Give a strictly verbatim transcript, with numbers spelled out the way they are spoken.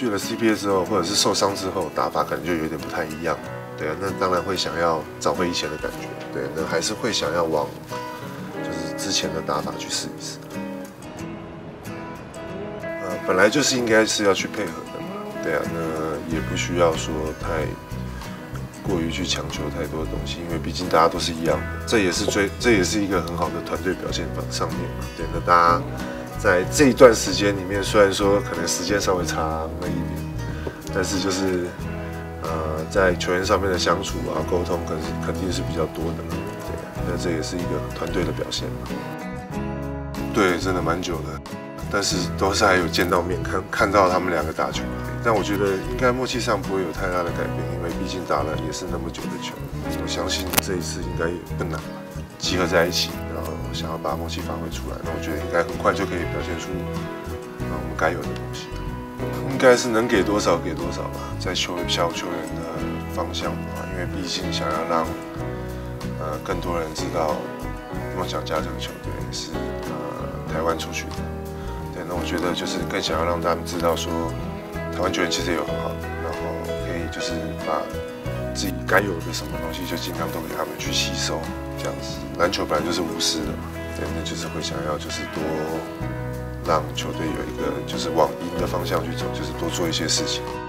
去了 C B A 之后，或者是受伤之后，打法可能就有点不太一样。对啊，那当然会想要找回以前的感觉。对，那还是会想要往就是之前的打法去试一试。呃，本来就是应该是要去配合的嘛。对啊，那也不需要说太过于去强求太多的东西，因为毕竟大家都是一样的。这也是最，这也是一个很好的团队表现上面嘛。对，那大家在这一段时间里面，虽然说可能时间稍微长了一点，但是就是呃，在球员上面的相处啊、沟通，肯肯定是比较多的。对，那这也是一个团队的表现嘛。对，真的蛮久的。但是都是还有见到面，看看到他们两个打球，但我觉得应该默契上不会有太大的改变，因为毕竟打了也是那么久的球，我相信这一次应该也不难吧，集合在一起，然后想要把默契发挥出来，那我觉得应该很快就可以表现出啊我们该有的东西，应该是能给多少给多少吧，在球小球员的方向的话，因为毕竟想要让呃更多人知道梦想家这个球队是呃台湾出去的。对，那我觉得就是更想要让他们知道说，台湾球员其实也有很好的，然后可以就是把自己该有的什么东西就尽量都给他们去吸收，这样子。篮球本来就是无私的嘛，对，那就是会想要就是多让球队有一个就是往赢的方向去走，就是多做一些事情。